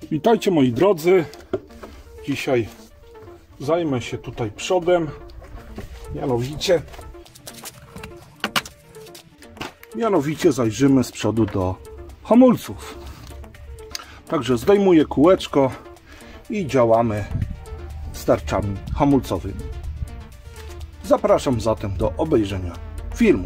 Witajcie moi drodzy. Dzisiaj zajmę się tutaj przodem. Mianowicie zajrzymy z przodu do hamulców. Także zdejmuję kółeczko i działamy z tarczami hamulcowymi. Zapraszam zatem do obejrzenia filmu.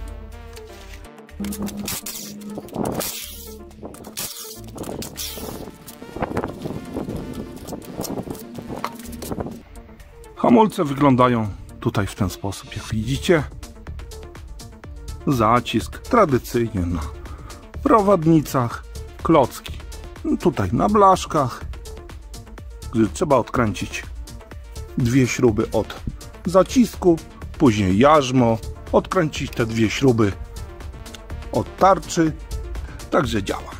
Hamulce wyglądają tutaj w ten sposób, jak widzicie. Zacisk tradycyjnie na prowadnicach, klocki tutaj na blaszkach, gdzie trzeba odkręcić dwie śruby od zacisku, później jarzmo, odkręcić te dwie śruby od tarczy, także działa.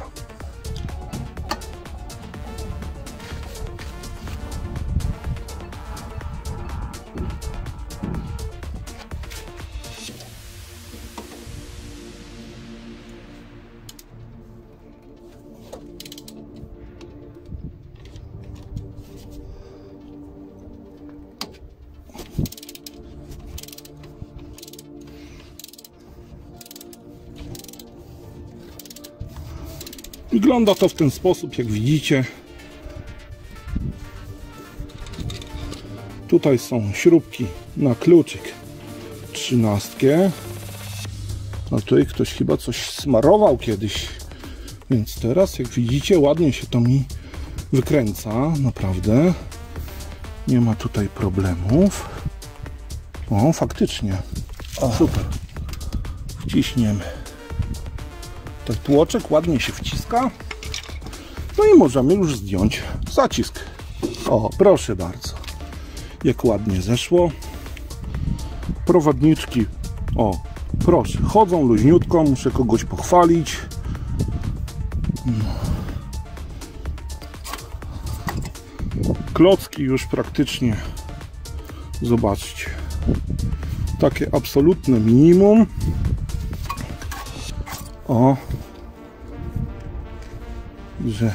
Wygląda to w ten sposób, jak widzicie. Tutaj są śrubki na kluczyk 13. A tutaj ktoś chyba coś smarował kiedyś. Więc teraz, jak widzicie, ładnie się to mi wykręca. Naprawdę. Nie ma tutaj problemów. O, faktycznie. Super. Wciśniemy. Ten tłoczek ładnie się wciska. No i możemy już zdjąć zacisk. O, proszę bardzo. Jak ładnie zeszło. Prowadniczki, o, proszę, chodzą luźniutko. Muszę kogoś pochwalić. Klocki już praktycznie, zobaczcie, takie absolutne minimum. O, że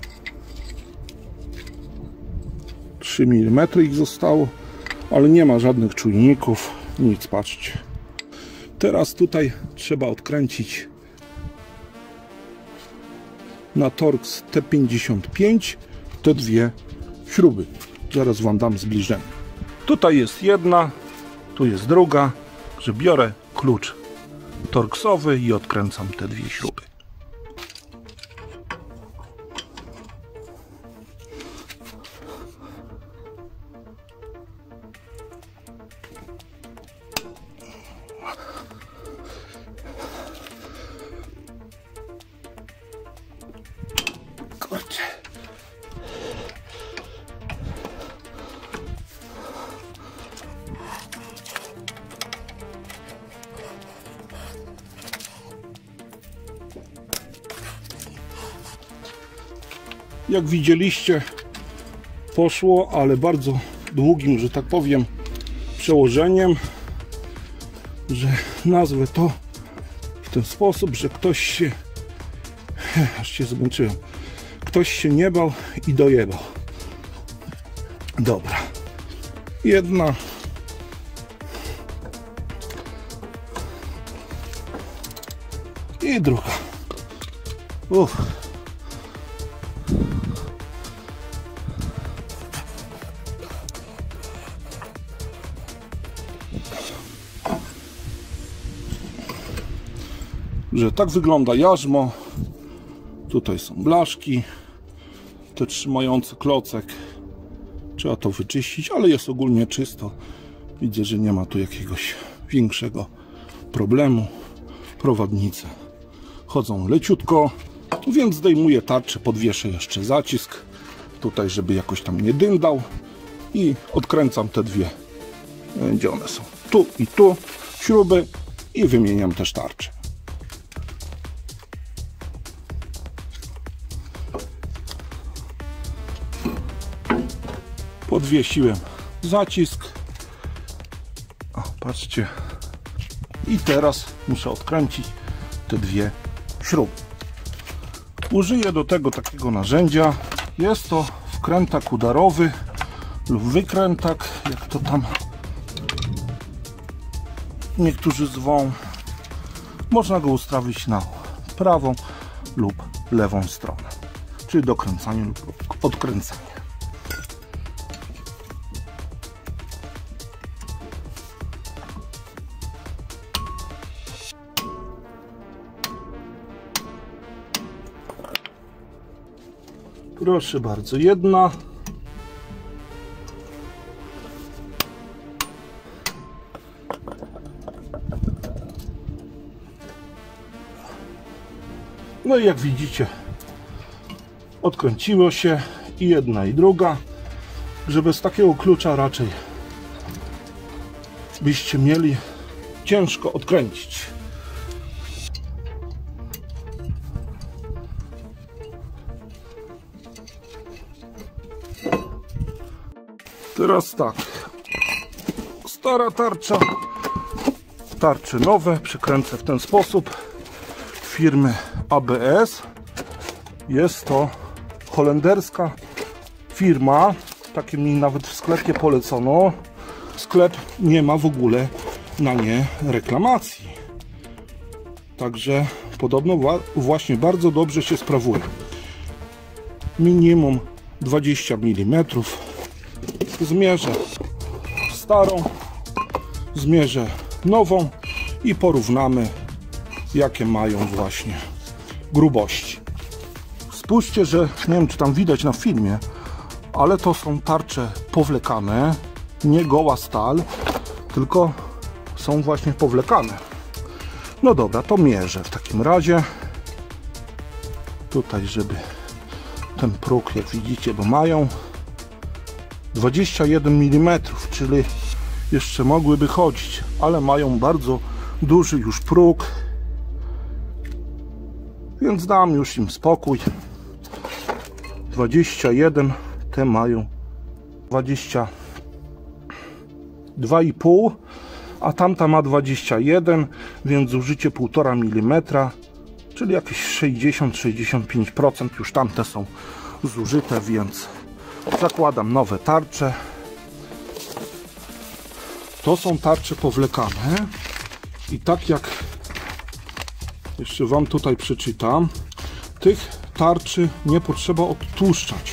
3 mm ich zostało, ale nie ma żadnych czujników, nic, patrzcie. Teraz tutaj trzeba odkręcić na Torx T55 te dwie śruby. Zaraz wam dam zbliżenie. Tutaj jest jedna, tu jest druga, że biorę klucz torksowy i odkręcam te dwie śruby. Kurczę. Jak widzieliście, poszło, ale bardzo długim, że tak powiem, przełożeniem, że nazwę to w ten sposób, że ktoś się, aż się zmęczyłem, ktoś się nie bał i dojebał. Dobra, jedna i druga. Że tak wygląda jarzmo. Tutaj są blaszki, te trzymające klocek. Trzeba to wyczyścić, ale jest ogólnie czysto. Widzę, że nie ma tu jakiegoś większego problemu. Prowadnice chodzą leciutko, więc zdejmuję tarczę, podwieszę jeszcze zacisk tutaj, żeby jakoś tam nie dyndał i odkręcam te dwie, gdzie one są, tu i tu śruby i wymieniam też tarczę. Podwiesiłem zacisk. O, patrzcie. I teraz muszę odkręcić te dwie śruby. Użyję do tego takiego narzędzia. Jest to wkrętak udarowy lub wykrętak, jak to tam niektórzy zwą. Można go ustawić na prawą lub lewą stronę, czyli dokręcanie lub odkręcanie. Proszę bardzo, jedna. No i jak widzicie, odkręciło się i jedna i druga, że bez takiego klucza raczej byście mieli ciężko odkręcić. Teraz tak, stara tarcza, tarcze nowe przekręcę w ten sposób, firmy ABS. Jest to holenderska firma, takie mi nawet w sklepie polecono. Sklep nie ma w ogóle na nie reklamacji, także podobno właśnie bardzo dobrze się sprawuje. Minimum 20 mm. Zmierzę starą, zmierzę nową i porównamy, jakie mają właśnie grubości. Spójrzcie, że nie wiem, czy tam widać na filmie, ale to są tarcze powlekane, nie goła stal, tylko są właśnie powlekane. No dobra, to mierzę w takim razie. Tutaj, żeby ten próg, jak widzicie, bo mają 21 mm, czyli jeszcze mogłyby chodzić, ale mają bardzo duży już próg, więc dam już im spokój. 21, te mają 22,5, a tamta ma 21, więc zużycie 1,5 mm, czyli jakieś 60-65% już tamte są zużyte, więc zakładam nowe tarcze. To są tarcze powlekane i tak jak jeszcze wam tutaj przeczytam, tych tarczy nie potrzeba odtłuszczać.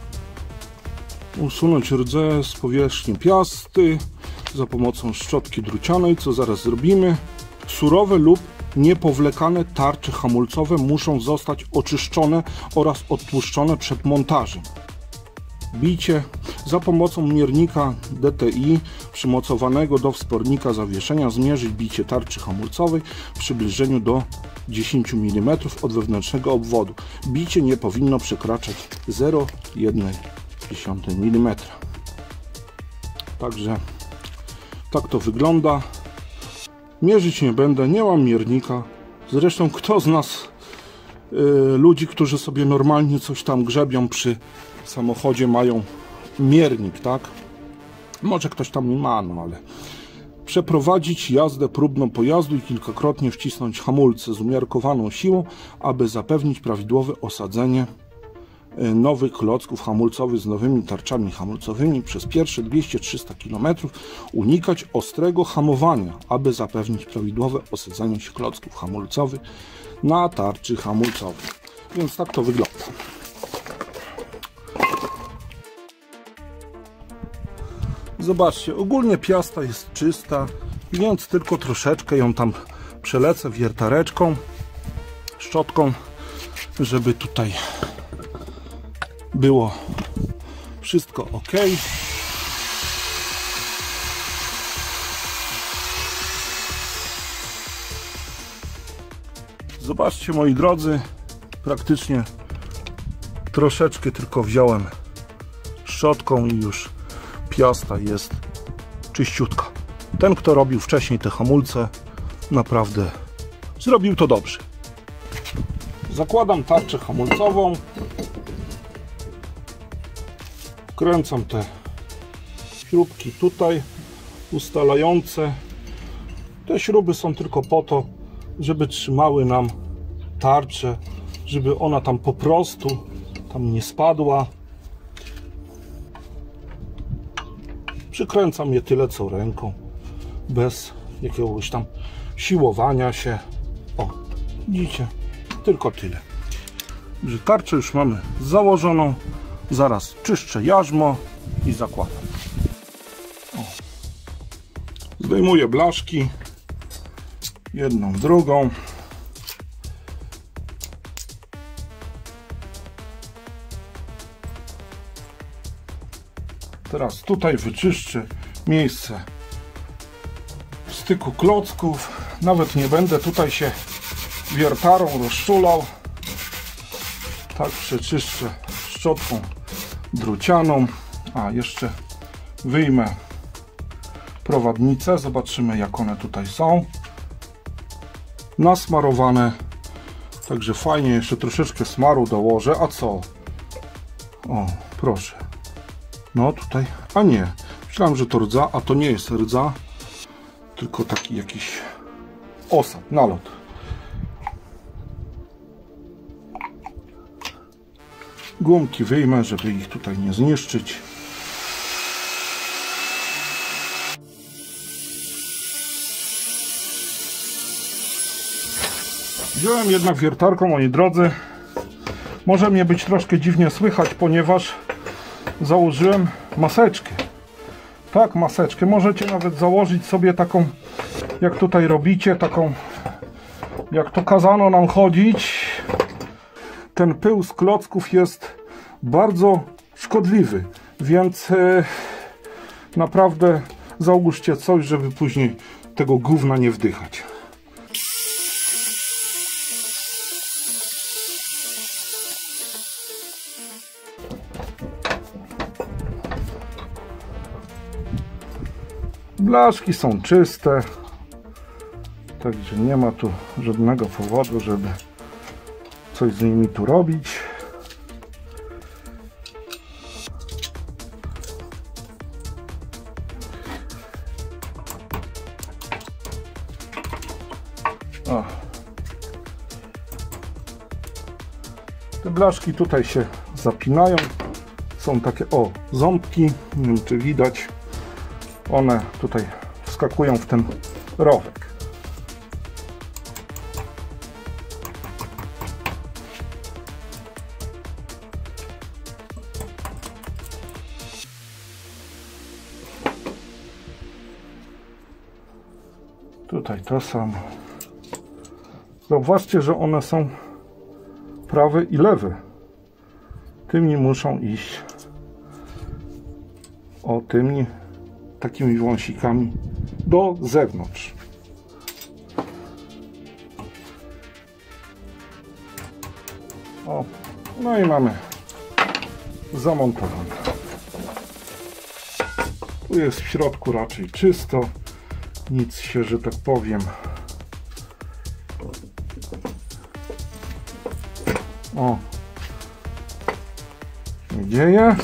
Usunąć rdze z powierzchni piasty za pomocą szczotki drucianej, co zaraz zrobimy. Surowe lub niepowlekane tarcze hamulcowe muszą zostać oczyszczone oraz odtłuszczone przed montażem. Bicie za pomocą miernika DTI przymocowanego do wspornika zawieszenia zmierzyć bicie tarczy hamulcowej w przybliżeniu do 10 mm od wewnętrznego obwodu. Bicie nie powinno przekraczać 0,1 mm. Także tak to wygląda. Mierzyć nie będę, nie mam miernika. Zresztą kto z nas, ludzi, którzy sobie normalnie coś tam grzebią przy samochodzie, mają miernik, tak? Może ktoś tam nie ma, no ale przeprowadzić jazdę próbną pojazdu i kilkakrotnie wcisnąć hamulce z umiarkowaną siłą, aby zapewnić prawidłowe osadzenie nowych klocków hamulcowych z nowymi tarczami hamulcowymi przez pierwsze 200-300 km. Unikać ostrego hamowania, aby zapewnić prawidłowe osadzenie się klocków hamulcowych na tarczy hamulcowej. Więc tak to wygląda. Zobaczcie, ogólnie piasta jest czysta, więc tylko troszeczkę ją tam przelecę wiertareczką, szczotką, żeby tutaj było wszystko ok. Zobaczcie, moi drodzy, praktycznie troszeczkę tylko wziąłem szczotką i już piasta jest czyściutka. Ten, kto robił wcześniej te hamulce, naprawdę zrobił to dobrze. Zakładam tarczę hamulcową, wkręcam te śrubki tutaj ustalające. Te śruby są tylko po to, żeby trzymały nam tarczę, żeby ona tam po prostu tam nie spadła. Przykręcam je tyle co ręką, bez jakiegoś tam siłowania się. O, widzicie? Tylko tyle. Że tarczę już mamy założoną. Zaraz czyszczę jarzmo i zakładam. O. Zdejmuję blaszki. Jedną, drugą. Teraz tutaj wyczyszczę miejsce w styku klocków. Nawet nie będę tutaj się wiertarą rozczulał. Tak przeczyszczę szczotką drucianą. A jeszcze wyjmę prowadnicę. Zobaczymy, jak one tutaj są. Nasmarowane. Także fajnie, jeszcze troszeczkę smaru dołożę. A co? O, proszę. No tutaj, a nie. Myślałem, że to rdza, a to nie jest rdza. Tylko taki jakiś osad, nalot. Gumki wyjmę, żeby ich tutaj nie zniszczyć. Wziąłem jednak wiertarką, moi drodzy. Może mnie być troszkę dziwnie słychać, ponieważ założyłem maseczkę. Tak, maseczkę. Możecie nawet założyć sobie taką, jak tutaj robicie, taką, jak to kazano nam chodzić. Ten pył z klocków jest bardzo szkodliwy, więc naprawdę załóżcie coś, żeby później tego gówna nie wdychać. Blaszki są czyste, także nie ma tu żadnego powodu, żeby coś z nimi tu robić. O. Te blaszki tutaj się zapinają. Są takie, o, ząbki, nie wiem, czy widać. One tutaj wskakują w ten rowek. Tutaj to samo. Zauważcie, że one są prawy i lewy. Tymi muszą iść. O, tymi takimi wąsikami do zewnątrz. O, no i mamy zamontowane. Tu jest w środku raczej czysto. Nic się, że tak powiem, o, nie dzieje.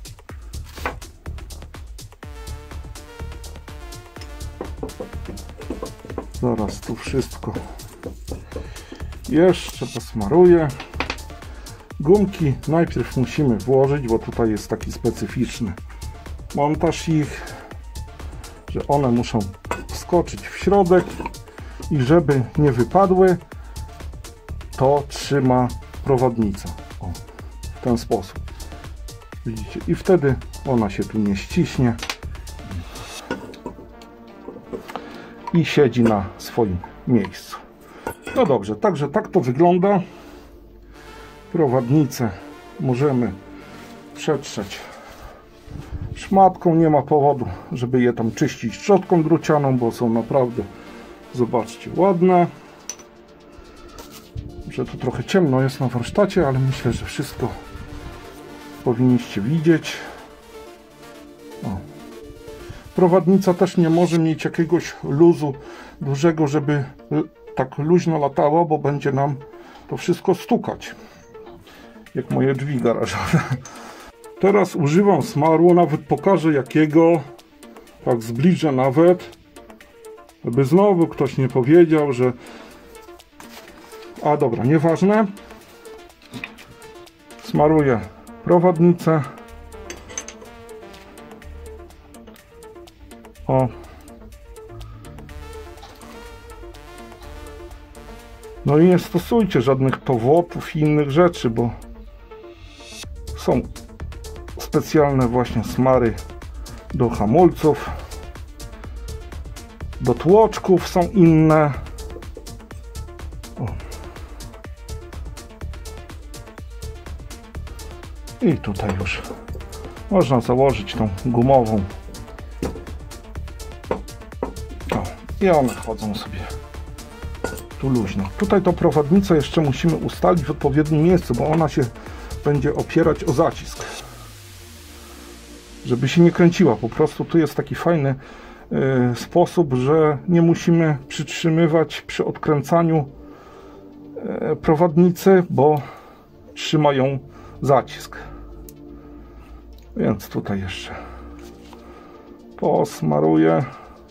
Zaraz tu wszystko jeszcze posmaruję. Gumki najpierw musimy włożyć, bo tutaj jest taki specyficzny montaż ich, że one muszą wskoczyć w środek i żeby nie wypadły, to trzyma prowadnica. O, w ten sposób. Widzicie? I wtedy ona się tu nie ściśnie i siedzi na swoim miejscu. No dobrze, także tak to wygląda. Prowadnicę możemy przetrzeć szmatką. Nie ma powodu, żeby je tam czyścić szczotką drucianą, bo są naprawdę, zobaczcie, ładne. Że tu trochę ciemno jest na warsztacie, ale myślę, że wszystko powinniście widzieć. O. Prowadnica też nie może mieć jakiegoś luzu dużego, żeby tak luźno latało, bo będzie nam to wszystko stukać. Jak moje drzwi garażowe. Teraz używam smaru, nawet pokażę jakiego. Tak zbliżę nawet. Żeby znowu ktoś nie powiedział, że... A dobra, nieważne. Smaruję prowadnicę. O. No i nie stosujcie żadnych powłotów i innych rzeczy, bo są specjalne właśnie smary do hamulców, do tłoczków są inne. O. I tutaj już można założyć tą gumową. O. I one chodzą sobie tu luźno. Tutaj to prowadnicę jeszcze musimy ustalić w odpowiednim miejscu, bo ona się będzie opierać o zacisk, żeby się nie kręciła. Po prostu tu jest taki fajny sposób, że nie musimy przytrzymywać przy odkręcaniu prowadnicy, bo trzyma ją zacisk. Więc tutaj jeszcze posmaruję.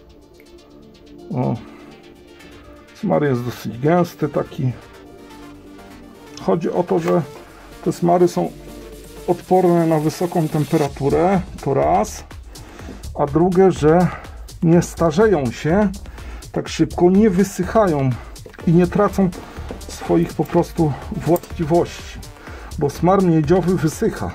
O. Smar jest dosyć gęsty taki. Chodzi o to, że te smary są odporne na wysoką temperaturę, to raz, a drugie, że nie starzeją się tak szybko, nie wysychają i nie tracą swoich po prostu właściwości, bo smar miedziowy wysycha.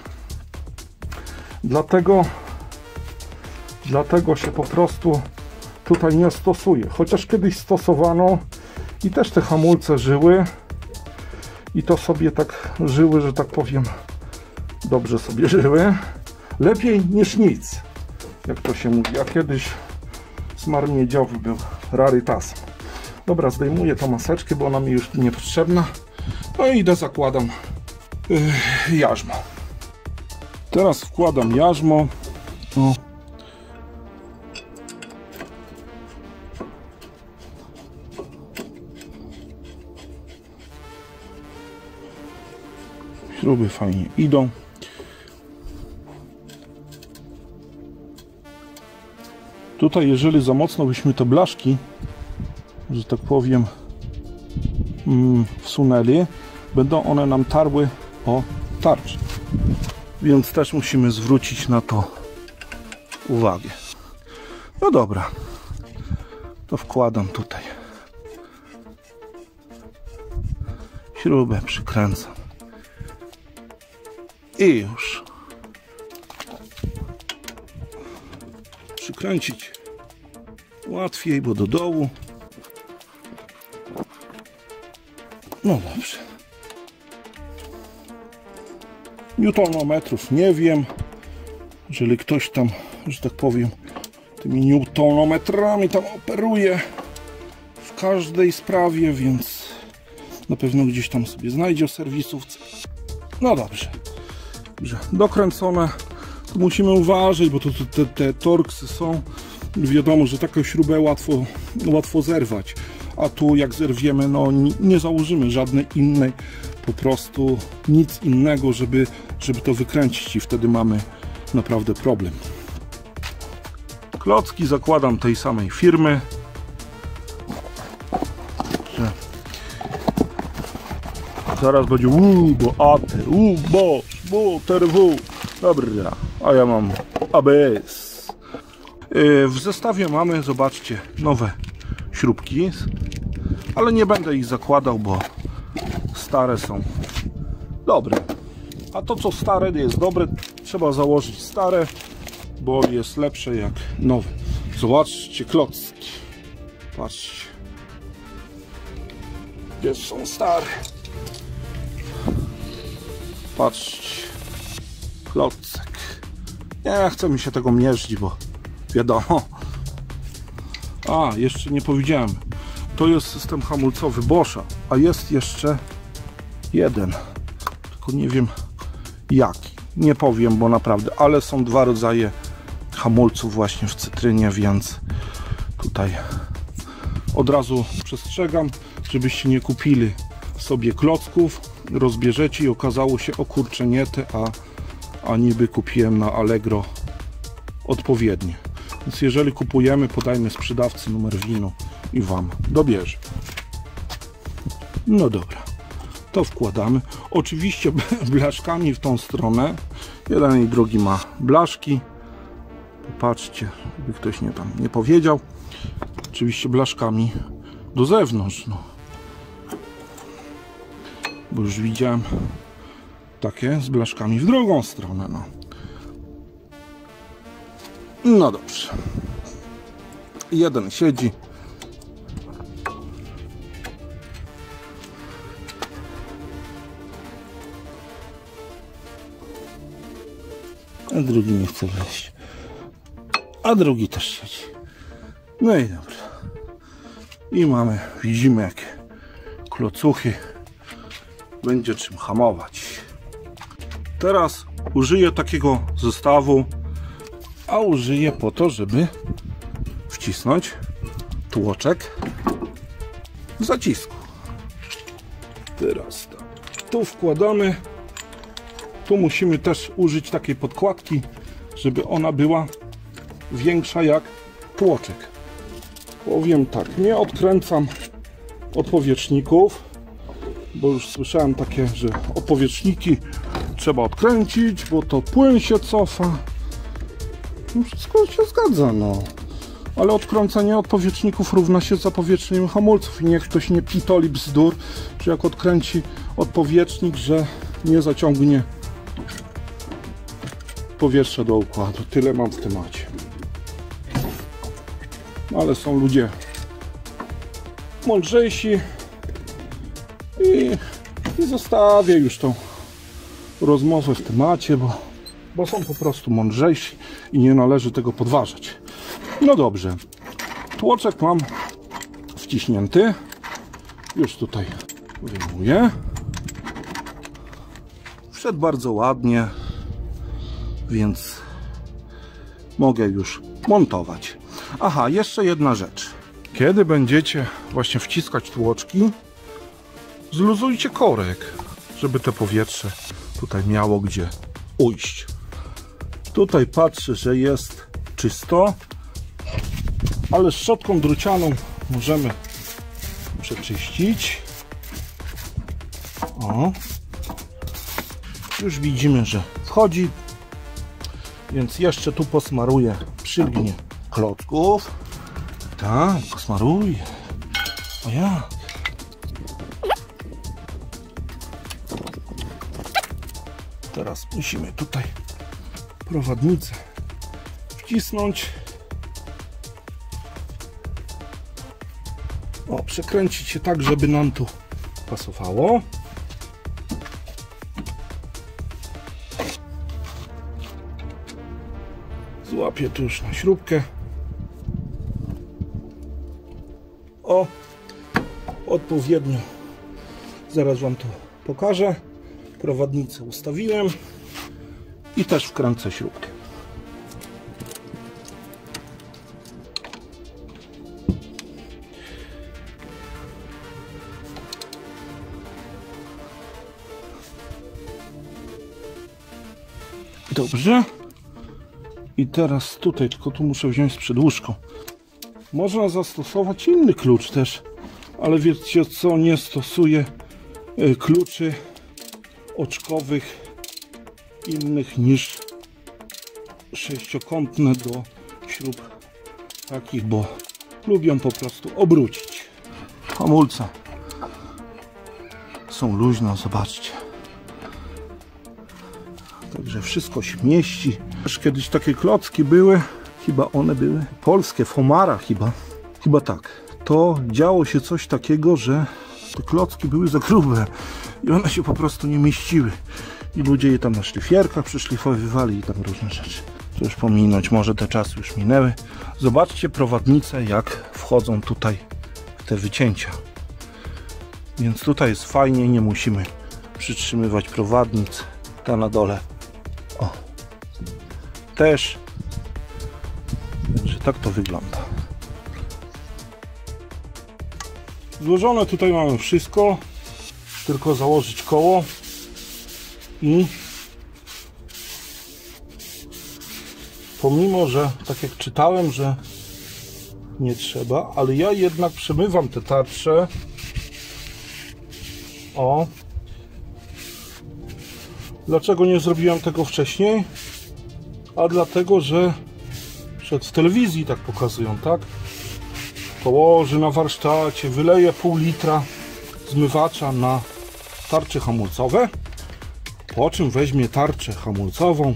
Dlatego się po prostu tutaj nie stosuje. Chociaż kiedyś stosowano i też te hamulce żyły i to sobie tak żyły, że tak powiem, dobrze sobie żyły. Lepiej niż nic, jak to się mówi. A kiedyś smar miedziowy był rarytasem. Dobra, zdejmuję tą maseczkę, bo ona mi już niepotrzebna. No i idę, zakładam jarzmo. Teraz wkładam jarzmo. O. Śruby fajnie idą. Tutaj, jeżeli za mocno byśmy te blaszki, że tak powiem, wsunęli, będą one nam tarły o tarczę. Więc też musimy zwrócić na to uwagę. No dobra, to wkładam tutaj śrubę, przykręcam i już. Przykręcić łatwiej, bo do dołu. No dobrze. Newtonometrów nie wiem. Jeżeli ktoś tam, że tak powiem, tymi newtonometrami tam operuje w każdej sprawie, więc na pewno gdzieś tam sobie znajdzie w serwisówce. No dobrze. Dobrze. Dokręcone. Tu musimy uważać, bo te torksy są. Wiadomo, że taką śrubę łatwo zerwać. A tu jak zerwiemy, no nie założymy żadnej innej, po prostu nic innego, żeby to wykręcić i wtedy mamy naprawdę problem. Klocki zakładam tej samej firmy. Zaraz będzie bo AT, bo TRW. Dobra, a ja mam ABS. W zestawie mamy, zobaczcie, nowe śrubki, ale nie będę ich zakładał, bo stare są dobre. A to, co stare jest dobre, trzeba założyć stare, bo jest lepsze jak nowe. Zobaczcie klocki. Patrzcie. Gdzie są stare? Patrzcie. Klocek. Nie chce mi się tego mierzyć, bo wiadomo. A, jeszcze nie powiedziałem. To jest system hamulcowy Boscha, a jest jeszcze jeden. Tylko nie wiem jaki. Nie powiem, bo naprawdę, ale są dwa rodzaje hamulców właśnie w cytrynie, więc tutaj od razu przestrzegam, żebyście nie kupili sobie klocków, rozbierzecie i okazało się, o kurczę, nie te, a niby kupiłem na Allegro odpowiednie. Więc jeżeli kupujemy, podajmy sprzedawcy numer winu i wam dobierze. No dobra, to wkładamy. Oczywiście blaszkami w tą stronę. Jeden i drugi ma blaszki. Popatrzcie, by ktoś nie powiedział. Oczywiście blaszkami do zewnątrz, no. Bo już widziałem takie z blaszkami w drugą stronę, no. No dobrze. Jeden siedzi. A drugi nie chce wejść. A drugi też siedzi. No i dobrze. I mamy, widzimy jakie klocuchy. Będzie czym hamować. Teraz użyję takiego zestawu, a użyję po to, żeby wcisnąć tłoczek w zacisku. Teraz tak. Tu wkładamy. Tu musimy też użyć takiej podkładki, żeby ona była większa jak tłoczek. Powiem tak, nie odkręcam odpowietrzników, bo już słyszałem takie, że odpowietrzniki trzeba odkręcić, bo to płyn się cofa. No wszystko się zgadza, no. Ale odkręcanie odpowietrzników równa się zapowietrznieniem hamulców i niech ktoś nie pitoli bzdur, że jak odkręci odpowietrznik, że nie zaciągnie powietrza do układu. Tyle mam w temacie. Ale są ludzie mądrzejsi i zostawię już tą rozmowę w temacie, bo są po prostu mądrzejsi i nie należy tego podważać. No dobrze, tłoczek mam wciśnięty, już tutaj wyjmuję. Wszedł bardzo ładnie, więc mogę już montować. Aha, jeszcze jedna rzecz. Kiedy będziecie właśnie wciskać tłoczki, zluzujcie korek, żeby to powietrze tutaj miało gdzie ujść. Tutaj patrzę, że jest czysto, ale szczotką drucianą możemy przeczyścić. O. Już widzimy, że wchodzi, więc jeszcze tu posmaruję przylgnię klocków. Tak, posmaruję. O jak? Teraz musimy tutaj prowadnicę wcisnąć. O, przekręcić się tak, żeby nam tu pasowało. Złapię tu już na śrubkę. O, odpowiednio. Zaraz wam to pokażę. Prowadnicę ustawiłem i też wkręcę śrubkę. Dobrze. I teraz tutaj, tylko tu muszę wziąć z przedłużką. Można zastosować inny klucz też, ale wiecie co, nie stosuję kluczy oczkowych innych niż sześciokątne do śrub takich, bo lubią po prostu obrócić. Hamulce są luźne, zobaczcie. Także wszystko się mieści. Też kiedyś takie klocki były, chyba one były polskie, Fomara chyba tak. To działo się coś takiego, że te klocki były za grube i one się po prostu nie mieściły. I ludzie je tam na szlifierkach przyszlifowywali i tam różne rzeczy. To już pominąć, może te czasy już minęły. Zobaczcie prowadnice, jak wchodzą tutaj w te wycięcia. Więc tutaj jest fajnie, nie musimy przytrzymywać prowadnic. Ta na dole. O. Też. Także tak to wygląda. Złożone tutaj mamy wszystko. Tylko założyć koło. I pomimo, że tak jak czytałem, że nie trzeba, ale ja jednak przemywam te tarcze. O. Dlaczego nie zrobiłem tego wcześniej? A dlatego, że Przed telewizji tak pokazują, tak? Położy na warsztacie, wyleje pół litra zmywacza na tarcze hamulcowe, po czym weźmie tarczę hamulcową,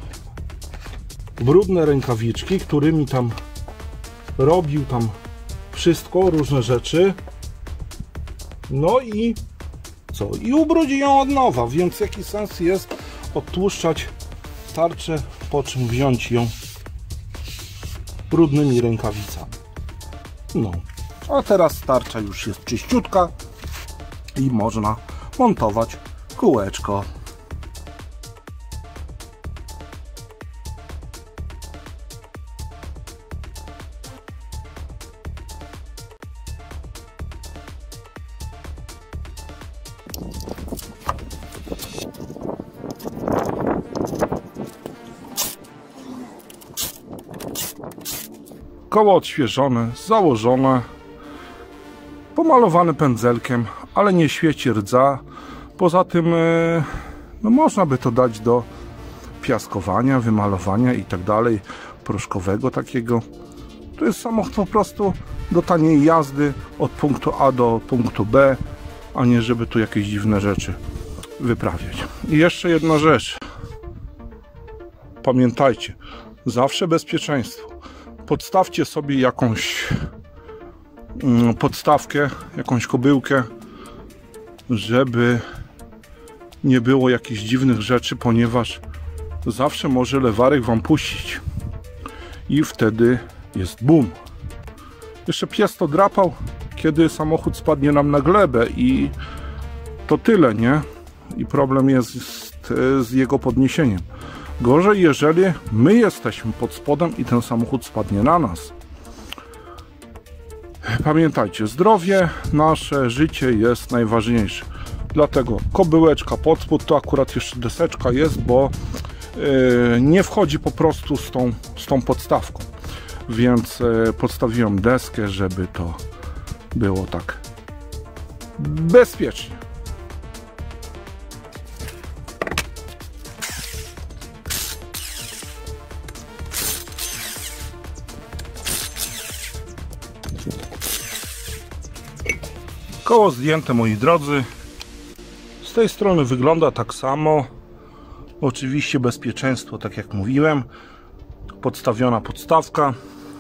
brudne rękawiczki, którymi tam robił tam wszystko, różne rzeczy, no i co? I ubrudzi ją od nowa, więc jaki sens jest odtłuszczać tarczę, po czym wziąć ją brudnymi rękawicami. No, a teraz tarcza już jest czyściutka i można montować kółeczko. Koło odświeżone, założone, pomalowane pędzelkiem, ale nie świeci rdza. Poza tym no można by to dać do piaskowania, wymalowania i tak dalej, proszkowego takiego. To jest samochód po prostu do taniej jazdy od punktu A do punktu B, a nie żeby tu jakieś dziwne rzeczy wyprawiać. I jeszcze jedna rzecz. Pamiętajcie, zawsze bezpieczeństwo. Podstawcie sobie jakąś podstawkę, jakąś kobyłkę, żeby nie było jakichś dziwnych rzeczy, ponieważ zawsze może lewarek wam puścić i wtedy jest boom. Jeszcze pies to drapał, kiedy samochód spadnie nam na glebę i to tyle, nie? I problem jest z jego podniesieniem. Gorzej, jeżeli my jesteśmy pod spodem i ten samochód spadnie na nas. Pamiętajcie, zdrowie, nasze życie jest najważniejsze. Dlatego kobyłeczka pod spód, to akurat jeszcze deseczka jest, bo nie wchodzi po prostu z tą podstawką. Więc podstawiłem deskę, żeby to było tak bezpiecznie. Koło zdjęte, moi drodzy. Z tej strony wygląda tak samo. Oczywiście bezpieczeństwo, tak jak mówiłem. Podstawiona podstawka.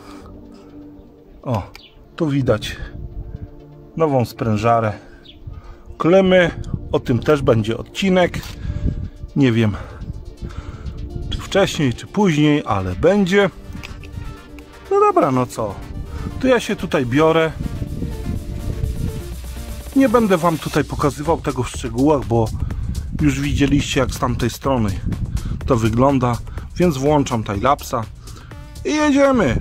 O, tu widać nową sprężarę klemy. O tym też będzie odcinek. Nie wiem, czy wcześniej, czy później, ale będzie. No dobra, no co? To ja się tutaj biorę. Nie będę wam tutaj pokazywał tego w szczegółach, bo już widzieliście, jak z tamtej strony to wygląda, więc włączam timelapsa i jedziemy.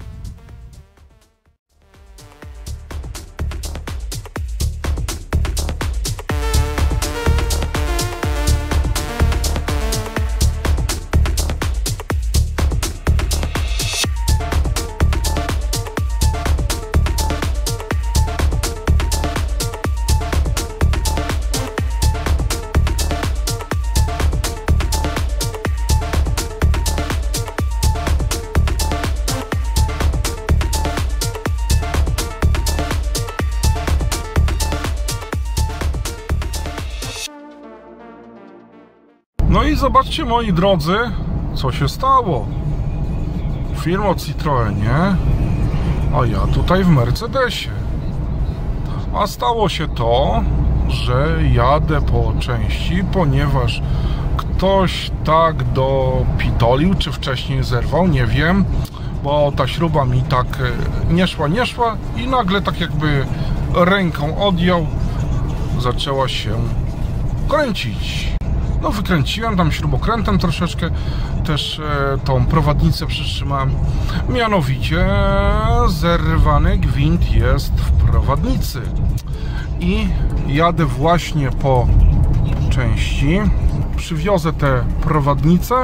No i zobaczcie, moi drodzy, co się stało. Firma o Citroenie, a ja tutaj w Mercedesie. A stało się to, że jadę po części, ponieważ ktoś tak dopitolił, czy wcześniej zerwał, nie wiem, bo ta śruba mi tak nie szła i nagle tak jakby ręką odjął, zaczęła się kręcić. No wykręciłem tam śrubokrętem troszeczkę, też tą prowadnicę przytrzymałem. Mianowicie zerwany gwint jest w prowadnicy. I jadę właśnie po części. Przywiozę tę prowadnicę.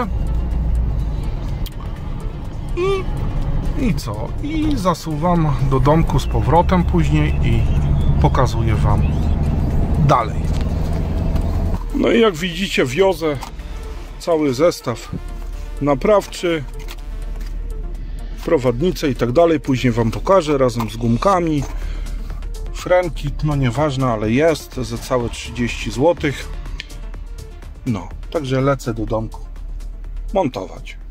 I co? I zasuwam do domku z powrotem później i pokazuję wam dalej. No i jak widzicie, wiozę cały zestaw naprawczy. prowadnice i tak dalej. Później Wam pokażę razem z gumkami. Frenki, no nieważne, ale jest za całe 30 zł. No, także lecę do domku montować.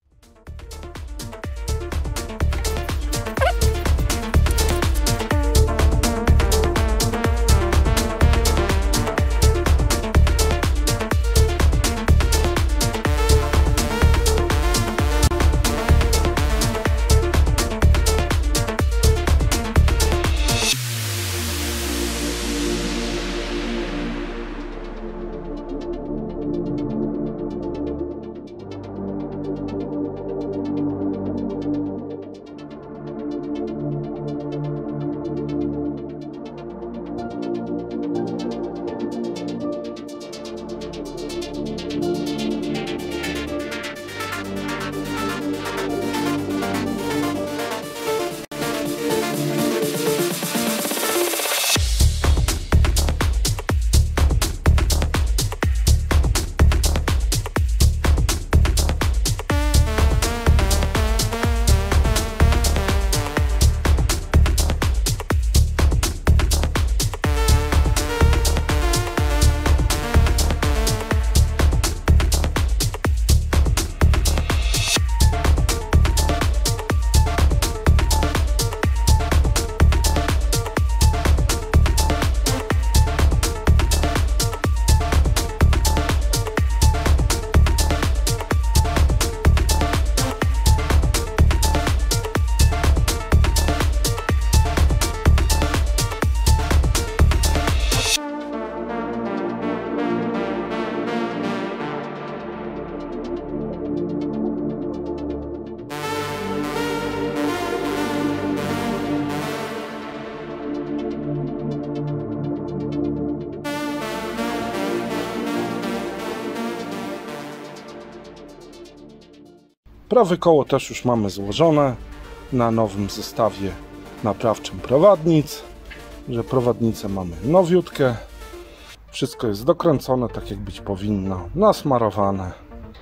Prawe koło też już mamy złożone na nowym zestawie naprawczym prowadnic, że prowadnicę mamy nowiutkie, wszystko jest dokręcone tak jak być powinno, nasmarowane,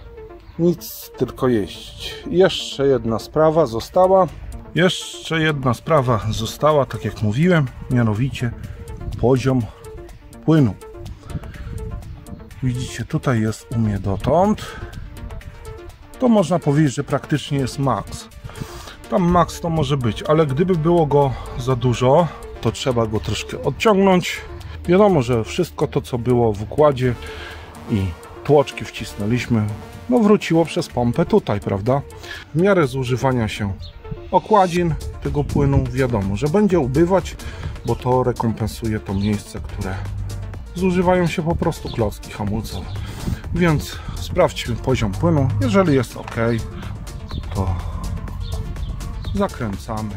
nic tylko jeździć. Jeszcze jedna sprawa została, tak jak mówiłem, mianowicie poziom płynu. Widzicie, tutaj jest u mnie dotąd. To można powiedzieć, że praktycznie jest max. Tam max to może być, ale gdyby było go za dużo, to trzeba go troszkę odciągnąć. Wiadomo, że wszystko to, co było w układzie i tłoczki wcisnęliśmy, no wróciło przez pompę tutaj, prawda? W miarę zużywania się okładzin tego płynu wiadomo, że będzie ubywać, bo to rekompensuje to miejsce, które zużywają się po prostu klocki hamulcowe. Więc sprawdźmy poziom płynu. Jeżeli jest ok, to zakręcamy.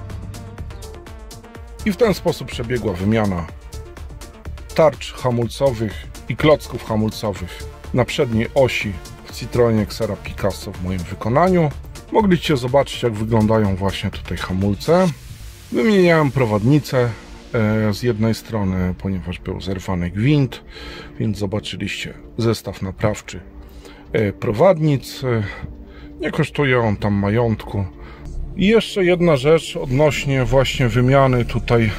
I w ten sposób przebiegła wymiana tarcz hamulcowych i klocków hamulcowych na przedniej osi w Citroenie Xera Picasso w moim wykonaniu. Mogliście zobaczyć, jak wyglądają właśnie tutaj hamulce. Wymieniałem prowadnicę z jednej strony, ponieważ był zerwany gwint, więc zobaczyliście zestaw naprawczy prowadnic. Nie kosztuje on tam majątku. I jeszcze jedna rzecz odnośnie właśnie wymiany tutaj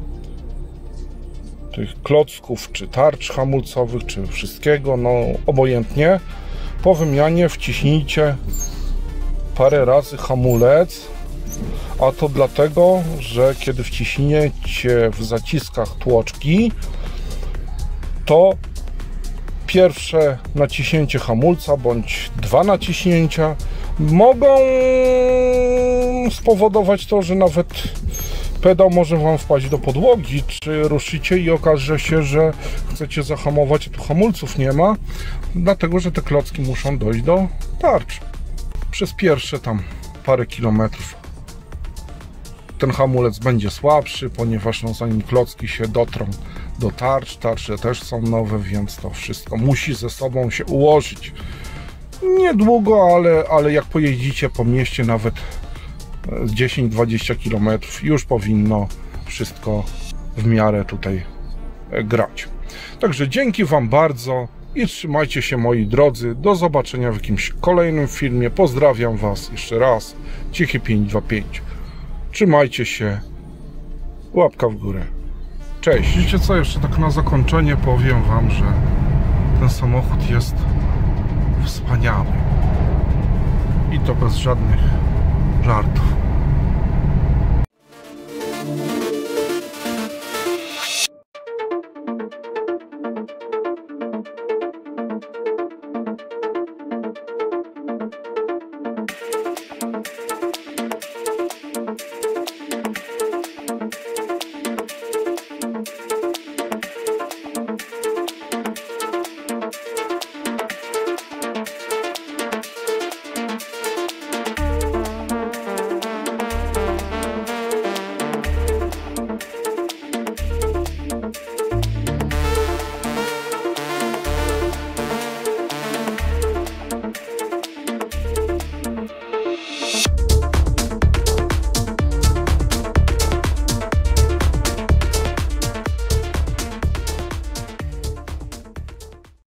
tych klocków, czy tarcz hamulcowych, czy wszystkiego, no obojętnie. Po wymianie wciśnijcie parę razy hamulec, a to dlatego, że kiedy wciśniecie w zaciskach tłoczki, to pierwsze naciśnięcie hamulca bądź dwa naciśnięcia mogą spowodować to, że nawet pedał może Wam wpaść do podłogi, czy ruszycie i okaże się, że chcecie zahamować, a tu hamulców nie ma, dlatego że te klocki muszą dojść do tarcz. Przez pierwsze tam parę kilometrów ten hamulec będzie słabszy, ponieważ no, zanim klocki się dotrą do tarcz, tarcze też są nowe, więc to wszystko musi ze sobą się ułożyć. Niedługo, ale jak pojeździcie po mieście nawet 10-20 km, już powinno wszystko w miarę tutaj grać. Także dzięki Wam bardzo i trzymajcie się, moi drodzy. Do zobaczenia w jakimś kolejnym filmie. Pozdrawiam Was jeszcze raz. Cichy 525. Trzymajcie się. Łapka w górę. Cześć. Wiecie co, jeszcze tak na zakończenie powiem Wam, że ten samochód jest wspaniały. I to bez żadnych żartów.